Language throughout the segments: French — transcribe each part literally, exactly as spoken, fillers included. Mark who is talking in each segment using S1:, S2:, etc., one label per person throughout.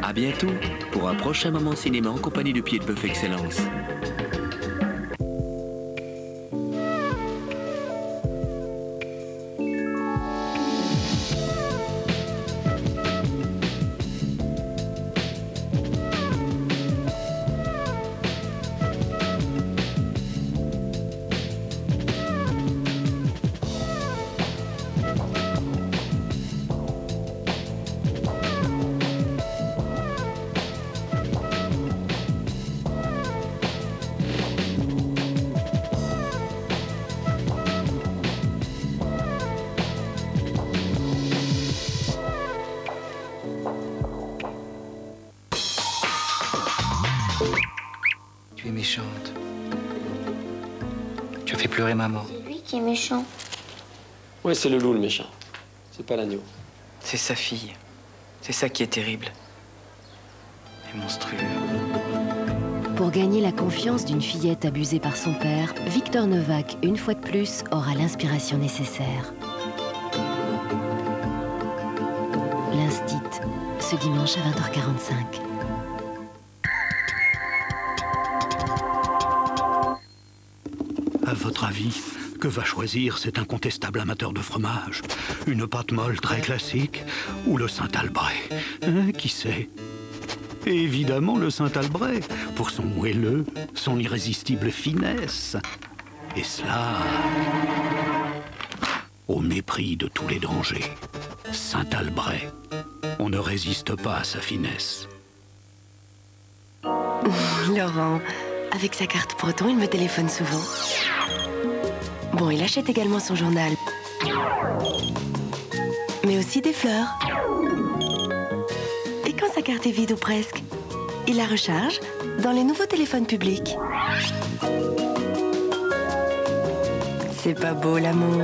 S1: À bientôt pour un prochain moment cinéma en compagnie de Pied de Bœuf Excellence.
S2: Tu es méchante. Tu as fait pleurer maman.
S3: C'est lui qui est méchant.
S4: Ouais, c'est le loup le méchant. C'est pas l'agneau.
S2: C'est sa fille. C'est ça qui est terrible. Et monstrueux.
S5: Pour gagner la confiance d'une fillette abusée par son père, Victor Novak, une fois de plus, aura l'inspiration nécessaire. L'Instit, ce dimanche à vingt heures quarante-cinq.
S6: À votre avis, que va choisir cet incontestable amateur de fromage? Une pâte molle très classique ou le Saint-Albret? Hein, qui sait? Évidemment le Saint-Albret, pour son moelleux, son irrésistible finesse. Et cela, au mépris de tous les dangers. Saint-Albret, on ne résiste pas à sa finesse.
S5: Laurent, avec sa carte Proton, il me téléphone souvent. Bon, il achète également son journal. Mais aussi des fleurs. Et quand sa carte est vide ou presque, il la recharge dans les nouveaux téléphones publics. C'est pas beau, l'amour.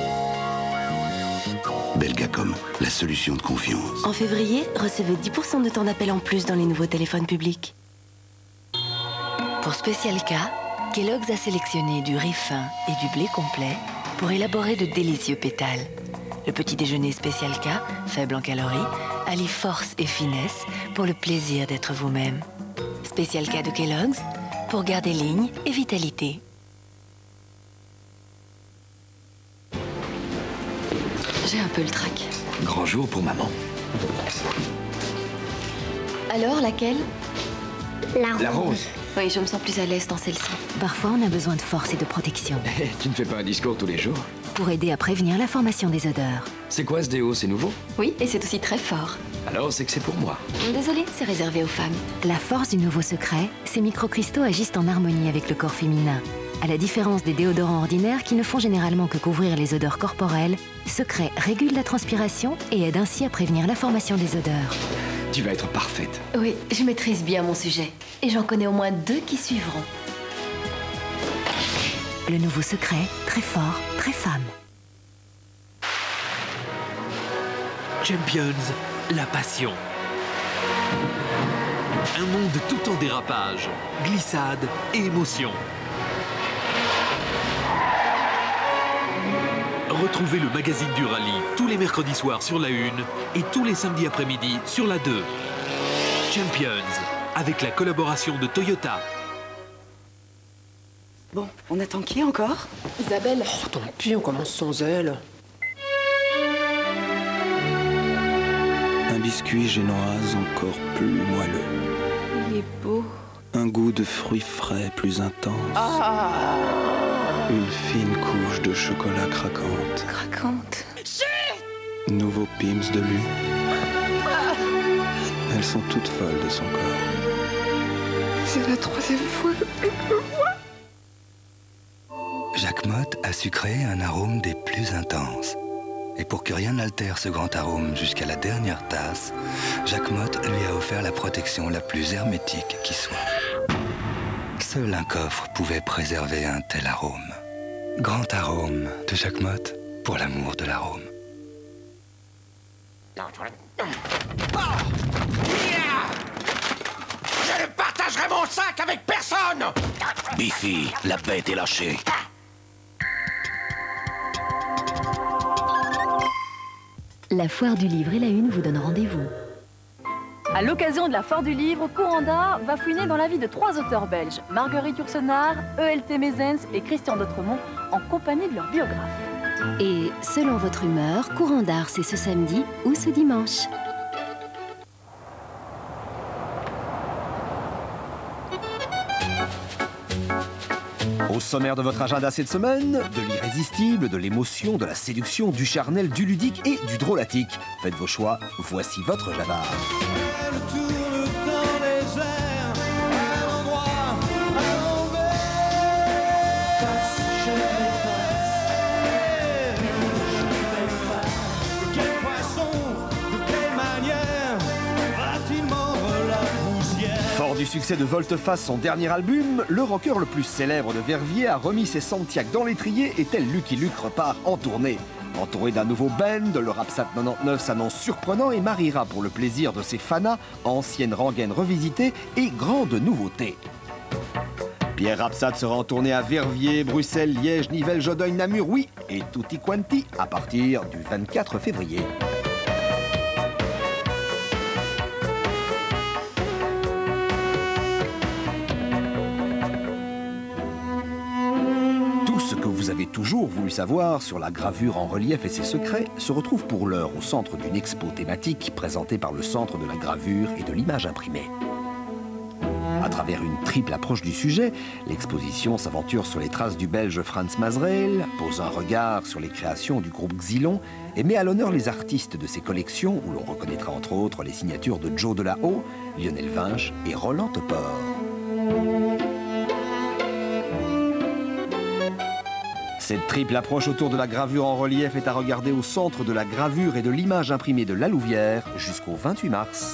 S7: Belgacom, la solution de confiance.
S5: En février, recevez dix pour cent de temps d'appel en plus dans les nouveaux téléphones publics. Pour Spécial K, Kellogg's a sélectionné du riz fin et du blé complet pour élaborer de délicieux pétales. Le petit déjeuner Spécial K, faible en calories, allie force et finesse pour le plaisir d'être vous-même. Spécial K de Kellogg's pour garder ligne et vitalité. J'ai un peu le trac.
S7: Grand jour pour maman.
S5: Alors, laquelle?
S3: La rose.
S7: La rose.
S5: Oui, je me sens plus à l'aise dans celle-ci. Parfois, on a besoin de force et de protection
S7: Tu ne fais pas un discours tous les jours?
S5: pour aider à prévenir la formation des odeurs.
S7: C'est quoi ce déo? C'est nouveau?
S5: Oui, et c'est aussi très fort.
S7: Alors c'est que c'est pour moi.
S5: Désolée, c'est réservé aux femmes. La force du nouveau secret, ces microcristaux agissent en harmonie avec le corps féminin. À la différence des déodorants ordinaires qui ne font généralement que couvrir les odeurs corporelles, Secret régule la transpiration et aide ainsi à prévenir la formation des odeurs.
S7: Tu vas être parfaite.
S5: Oui, je maîtrise bien mon sujet. Et j'en connais au moins deux qui suivront. Le nouveau Secret, très fort, très femme.
S8: Champions, la passion. Un monde tout en dérapage, glissade et émotion. Retrouvez le magazine du rallye tous les mercredis soirs sur la une et tous les samedis après-midi sur la deux. Champions, avec la collaboration de Toyota.
S9: Bon, on attend qui encore?
S10: Isabelle. Oh, tant pis, on commence sans elle.
S11: Un biscuit génoise encore plus moelleux.
S9: Il est beau.
S11: Un goût de fruits frais plus intense.
S9: Ah!
S11: Une fine couche de chocolat craquante.
S9: Craquante.
S11: Nouveau Pims de lune. Elles sont toutes folles de son corps.
S9: C'est la troisième fois que je le vois.
S12: Jacques Motte a su créer un arôme des plus intenses. Et pour que rien n'altère ce grand arôme jusqu'à la dernière tasse, Jacques Motte lui a offert la protection la plus hermétique qui soit. Seul un coffre pouvait préserver un tel arôme. Grand arôme de Jacques Motte pour l'amour de l'arôme.
S13: Je ne partagerai mon sac avec personne!
S7: Biffy, la bête est lâchée.
S5: La foire du livre et la une vous donne rendez-vous.
S14: À l'occasion de la Foire du Livre, Courant d'Art va fouiner dans la vie de trois auteurs belges, Marguerite Yourcenar, E L T Mezens et Christian d'Autremont, en compagnie de leurs biographes.
S15: Et selon votre humeur, Courant d'Art, c'est ce samedi ou ce dimanche.
S16: Au sommaire de votre agenda cette semaine, de l'irrésistible, de l'émotion, de la séduction, du charnel, du ludique et du drôlatique. Faites vos choix, voici votre Java. Fort du succès de Volte-Face, son dernier album, le rocker le plus célèbre de Verviers a remis ses Santiac dans l'étrier et tel Lucky Luke repart en tournée. Entouré d'un nouveau band, le Rapsat quatre-vingt-dix-neuf s'annonce surprenant et mariera pour le plaisir de ses fanas anciennes rengaines revisitées et grandes nouveautés. Pierre Rapsat sera en tournée à Verviers, Bruxelles, Liège, Nivelles, Jodogne, Namur, oui, et tutti quanti à partir du vingt-quatre février. Ce que vous avez toujours voulu savoir sur la gravure en relief et ses secrets se retrouve pour l'heure au centre d'une expo thématique présentée par le Centre de la gravure et de l'image imprimée. À travers une triple approche du sujet, l'exposition s'aventure sur les traces du Belge Frans Mazereel, pose un regard sur les créations du groupe Xylon et met à l'honneur les artistes de ses collections où l'on reconnaîtra entre autres les signatures de Joe Delahaut, Lionel Vinch et Roland Topor. Cette triple approche autour de la gravure en relief est à regarder au Centre de la gravure et de l'image imprimée de La Louvière jusqu'au vingt-huit mars.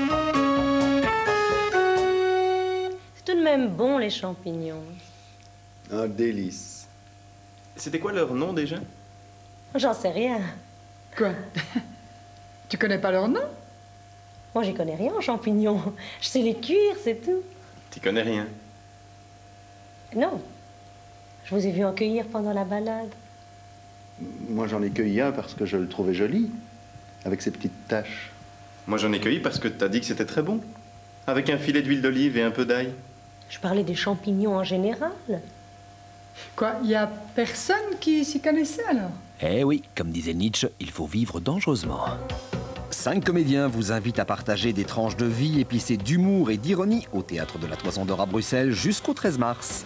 S17: C'est tout de même bon, les champignons.
S11: Un délice.
S18: C'était quoi leur nom déjà?
S17: J'en sais rien.
S9: Quoi? Tu connais pas leur nom?
S17: Moi, j'y connais rien en champignons. Je sais les cuire, c'est tout.
S18: Tu connais rien?
S17: Non. Je vous ai vu en cueillir pendant la balade.
S11: Moi, j'en ai cueilli un parce que je le trouvais joli, avec ses petites taches.
S18: Moi, j'en ai cueilli parce que t'as dit que c'était très bon, avec un filet d'huile d'olive et un peu d'ail.
S17: Je parlais des champignons en général.
S9: Quoi, il y a personne qui s'y connaissait alors?
S16: Eh oui, comme disait Nietzsche, il faut vivre dangereusement. Cinq comédiens vous invitent à partager des tranches de vie épicées d'humour et d'ironie au Théâtre de la Toison d'Or à Bruxelles jusqu'au treize mars.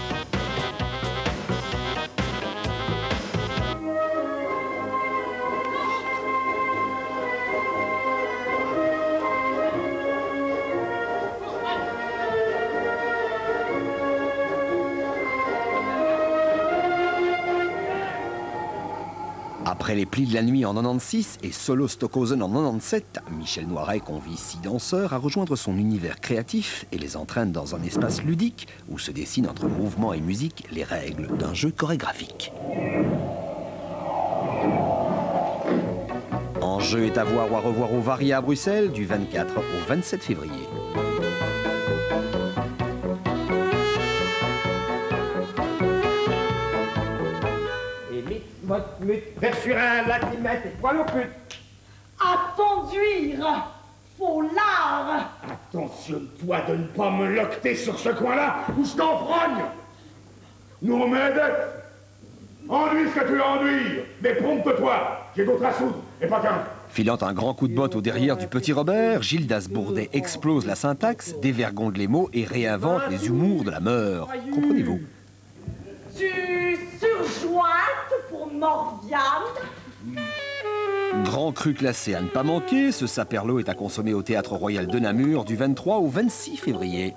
S16: Après les plis de la nuit en quatre-vingt-seize et Solo Stockhausen en quatre-vingt-dix-sept, Michel Noiret convie six danseurs à rejoindre son univers créatif et les entraîne dans un espace ludique où se dessinent entre mouvement et musique les règles d'un jeu chorégraphique. Enjeu est à voir ou à revoir au Varia à Bruxelles du vingt-quatre au vingt-sept février.
S13: Versurin, latimètre et poil au pute.
S19: À conduire, faut l'art.
S13: Attentionne-toi de ne pas me loqueter sur ce coin-là ou je t'enfrogne. Nous m'aides. Enduis ce que tu veux enduire, mais prompte-toi. J'ai d'autres à soudre, et pas qu'un.
S16: Filant un grand coup de botte au derrière du petit Robert, Gildas Bourdet explose la syntaxe, dévergonde les mots et réinvente les humours de la mœur. Comprenez-vous?
S19: Tu surjointes pour Morviane.
S16: Grand cru classé à ne pas manquer, ce saperlot est à consommer au Théâtre Royal de Namur du vingt-trois au vingt-six février.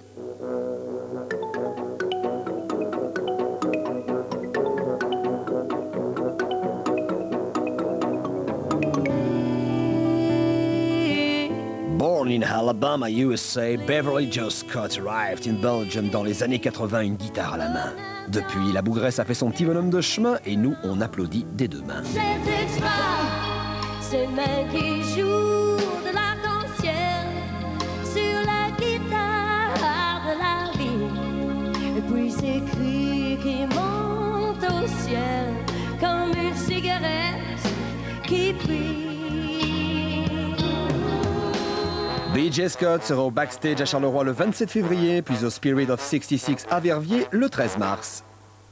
S16: Born in Alabama, U S A, Beverly Joe Scott arrived in Belgium dans les années quatre-vingt, une guitare à la main. Depuis, la bougresse a fait son petit bonhomme de chemin et nous, on applaudit des deux mains.
S20: Ces mains qui jouent de l'arc-en-ciel sur la guitare de la vie. Et puis ces cris qui montent au ciel comme une cigarette qui brille.
S16: B J Scott sera au backstage à Charleroi le vingt-sept février, puis au Spirit of soixante-six à Verviers le treize mars.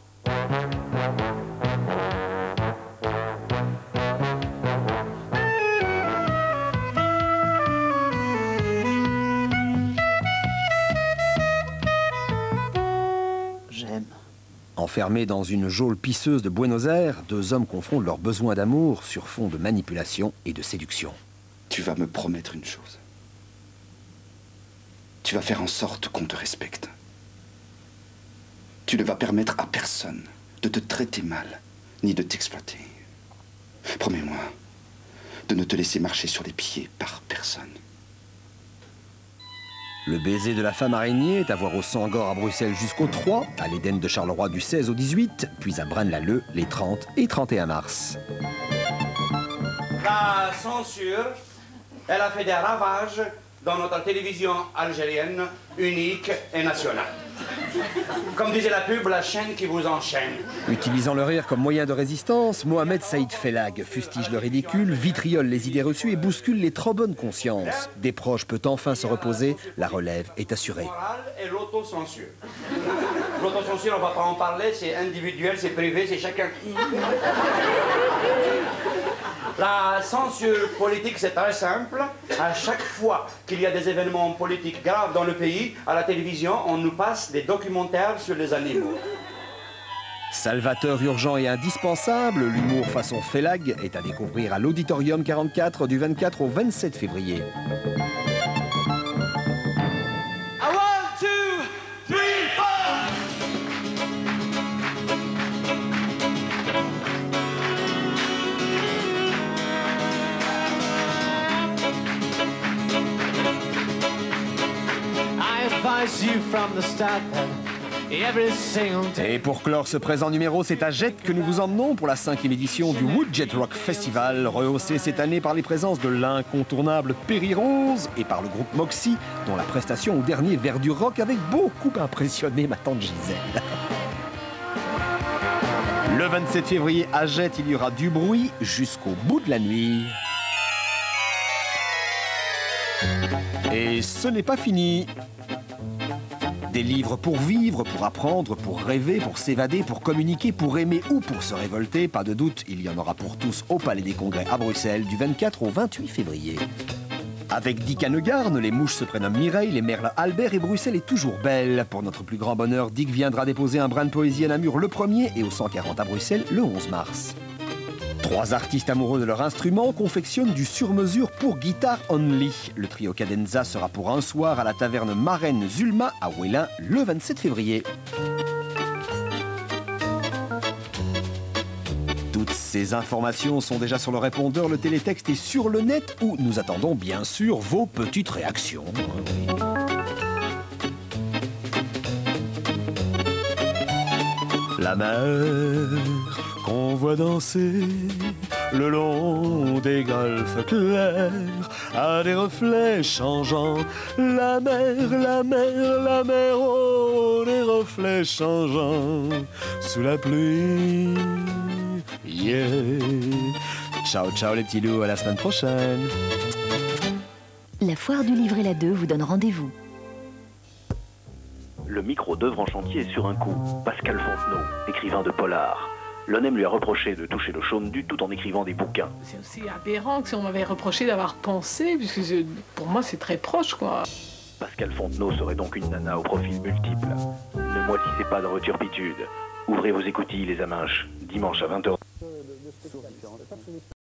S2: J'aime.
S16: Enfermés dans une geôle pisseuse de Buenos Aires, deux hommes confondent leurs besoins d'amour sur fond de manipulation et de séduction.
S21: Tu vas me promettre une chose. Tu vas faire en sorte qu'on te respecte. Tu ne vas permettre à personne de te traiter mal, ni de t'exploiter. Promets-moi de ne te laisser marcher sur les pieds par personne.
S16: Le baiser de la femme araignée est à voir au Sangor à Bruxelles jusqu'au trois, à l'Éden de Charleroi du seize au dix-huit, puis à Braine-l'Alleud les trente et trente et un mars.
S22: La censure, elle a fait des ravages dans notre télévision algérienne, unique et nationale. Comme disait la pub, la chaîne qui vous enchaîne.
S16: Utilisant le rire comme moyen de résistance, Mohamed Saïd Fellag fustige le ridicule, vitriole les idées reçues et bouscule les trop bonnes consciences. Des proches peut enfin se reposer, la relève est assurée.
S22: Et l'autocensure. L'autocensure, on ne va pas en parler, c'est individuel, c'est privé, c'est chacun. La censure politique, c'est très simple. À chaque fois qu'il y a des événements politiques graves dans le pays, à la télévision, on nous passe des documentaires sur les animaux.
S16: Salvateur urgent et indispensable, l'humour façon Fellag est à découvrir à l'Auditorium quarante-quatre du vingt-quatre au vingt-sept février. Et pour clore ce présent numéro, c'est à Jette que nous vous emmenons pour la cinquième édition du Wood Jet Rock Festival, rehaussé cette année par les présences de l'incontournable Perry Rose et par le groupe Moxie, dont la prestation au dernier Verre du Rock avait beaucoup impressionné ma tante Gisèle. Le vingt-sept février à Jette, il y aura du bruit jusqu'au bout de la nuit. Et ce n'est pas fini. Des livres pour vivre, pour apprendre, pour rêver, pour s'évader, pour communiquer, pour aimer ou pour se révolter. Pas de doute, il y en aura pour tous au Palais des Congrès à Bruxelles du vingt-quatre au vingt-huit février. Avec Dick Hanegarn, les mouches se prénomment Mireille, les merles Albert et Bruxelles est toujours belle. Pour notre plus grand bonheur, Dick viendra déposer un brin de poésie à Namur le premier et au cent quarante à Bruxelles le onze mars. Trois artistes amoureux de leur instrument confectionnent du sur-mesure pour guitare only. Le trio Cadenza sera pour un soir à la taverne Marraine Zulma à Ouélin le vingt-sept février. Toutes ces informations sont déjà sur le répondeur, le télétexte est sur le net où nous attendons bien sûr vos petites réactions. La mer qu'on voit danser le long des golfes clairs a des reflets changeants. La mer, la mer, la mer, oh, des reflets changeants sous la pluie. Yeah. Ciao, ciao les petits loups, à la semaine prochaine.
S15: La foire du livret la deux vous donne rendez-vous.
S1: Le micro d'œuvre en chantier est sur un coup. Pascal Fontenot, écrivain de polar. L'O N E M lui a reproché de toucher le chaume-du tout en écrivant des bouquins.
S10: C'est aussi aberrant que si on m'avait reproché d'avoir pensé, puisque je, pour moi c'est très proche, quoi.
S1: Pascal Fontenot serait donc une nana au profil multiple. Ne moisissez pas dans votre turpitude. Ouvrez vos écoutilles, les aminches. Dimanche à vingt heures.